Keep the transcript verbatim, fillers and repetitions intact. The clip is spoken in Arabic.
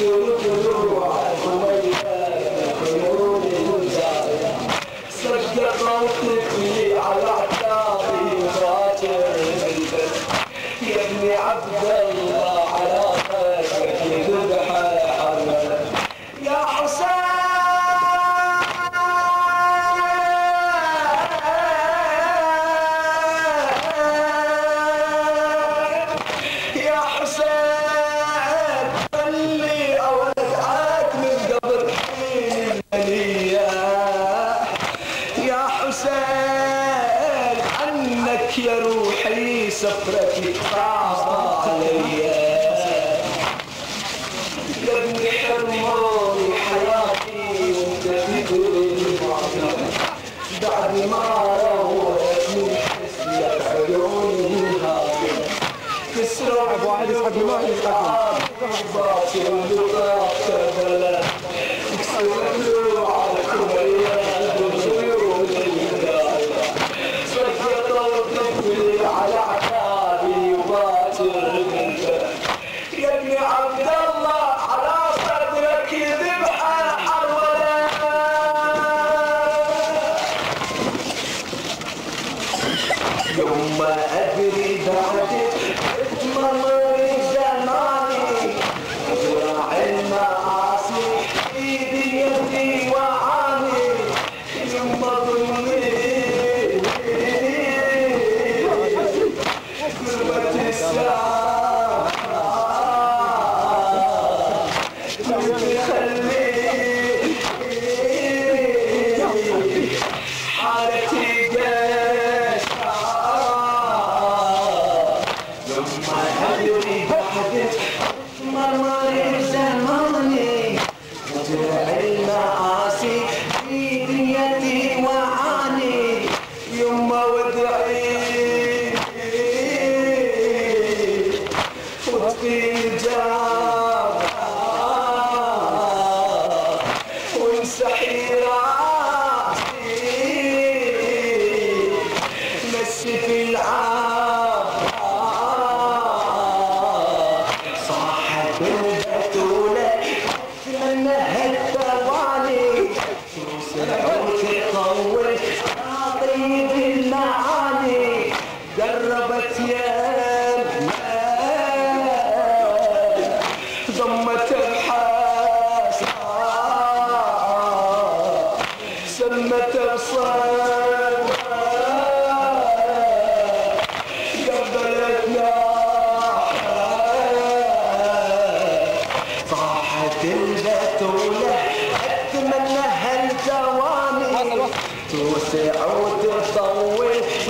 تكسر ضلوعك وياك خيول الزايا سقط وتكفي على عتابي راجع البلد يا ابن عبد الله على خيرك يذبح حرمك يا حسين يا حسين خلي اودعك من قبر حين المنيه يا حسين عنك يا روحي سفرتي صعبه علي يا ابن حرموني حياتي وانت تدري بعد ما روت من حسنك عيوني هاي كسروا ابو واحد يسحب الماء يسحب باكر وضاق كربلاء كسروا ضلوعك وياك خيول الهدايا سقطوا وتكفي على عتابي وباكر منك يا ابن عبد الله على صدرك يذبح حرمله يوم ما ادري بعدك اتمرر زماني وراع المعاصي ايدي يدي وعاني يما ظلمي قربة الساعة تخلي حالتي مرمر زماني وجرع المعاصي في دنيتي وعاني يما ودعي وتقيل جاب وانسحي راسي مسي في العاب اتمنى هالثواني توسع وتطول طيب المعاني قربت يا ضمت الحاس سمت بصر قبلتنا البتولة اتمنى هالجواني توسع وتطول